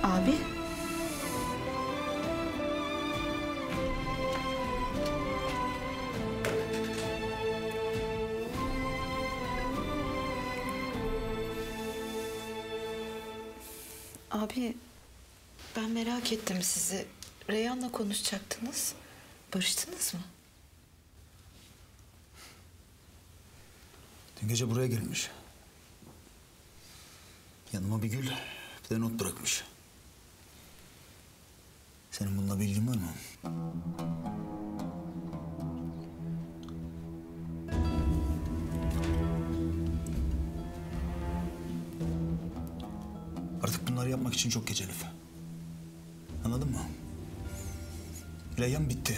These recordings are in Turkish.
Abi. Abi, ben merak ettim sizi. Reyhan'la konuşacaktınız. Barıştınız mı? Dün gece buraya gelmiş. Yanıma bir gül, bir de not bırakmış. Senin bununla bir ilgin var mı? Artık bunları yapmak için çok geç Elif. Anladın mı? Reyhan bitti.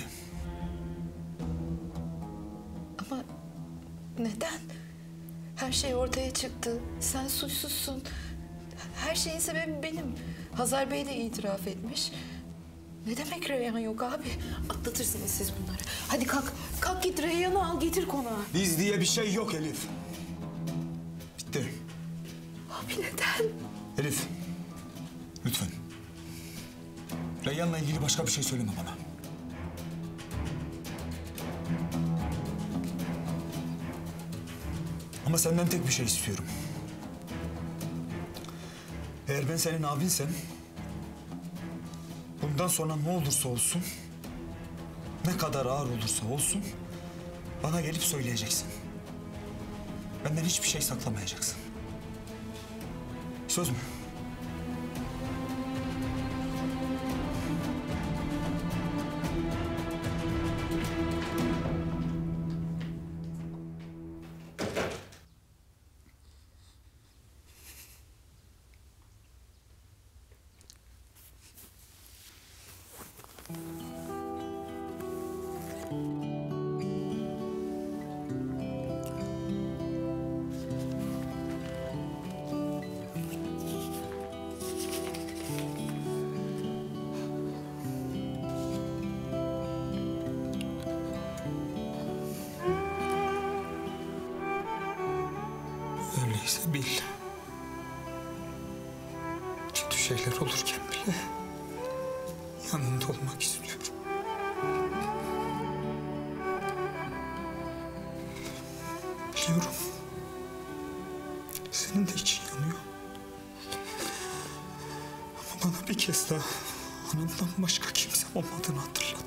Ama neden? Her şey ortaya çıktı. Sen suçsuzsun. Her şeyin sebebi benim. Hazar Bey de itiraf etmiş. Ne demek Reyhan yok abi? Atlatırsınız siz bunları. Hadi kalk. Kalk git Reyhan'ı al getir konağa. Biz diye bir şey yok Elif. Bitti. Abi neden? Elif, lütfen. Reyhan'la ilgili başka bir şey söyleme bana. Ama senden tek bir şey istiyorum. Eğer ben senin abinsem... bundan sonra ne olursa olsun... ne kadar ağır olursa olsun... bana gelip söyleyeceksin. Benden hiçbir şey saklamayacaksın. Söz mü? Öyleyse bil. Kötü şeyler olurken bile yanında olmak istiyorum. Biliyorum. Senin de için yanıyor. Ama bana bir kez daha anamdan başka kimse olmadığını hatırlat.